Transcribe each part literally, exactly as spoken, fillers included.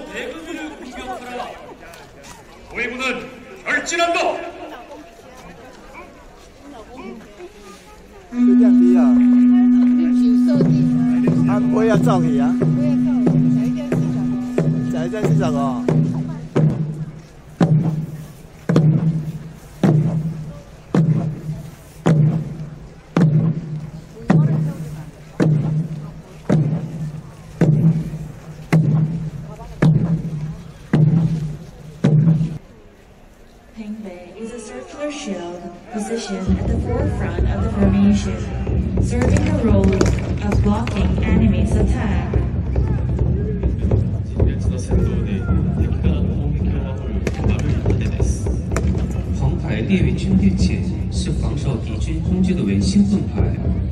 내군을 공격하라. 우리군은 결진한다. 就这样低啊！啊，不要造起啊！不要造，假一件四十哦。 Ping Bei is a circular shield positioned at the forefront of the formation, serving the role of blocking enemies' attack. 陳列の戦闘で敵からの攻撃を守る悪い盾です。 黄牌列于军队前是防守敌军攻击的维新盾牌。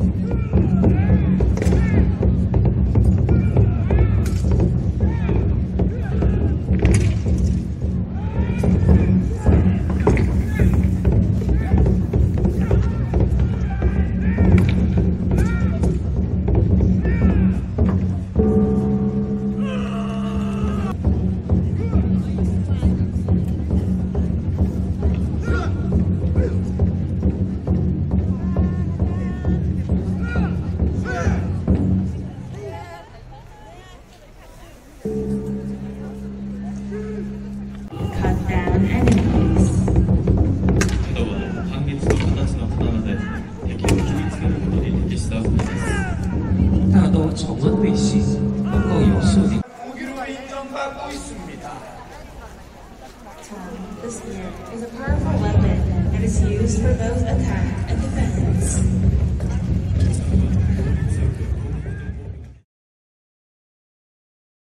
Cut down enemies. 刀は半月の形の刀で敵を切りつけることに適した武器です。 大刀重温对性，能够有效地。 The spear is a powerful weapon that is used for both attack and defense.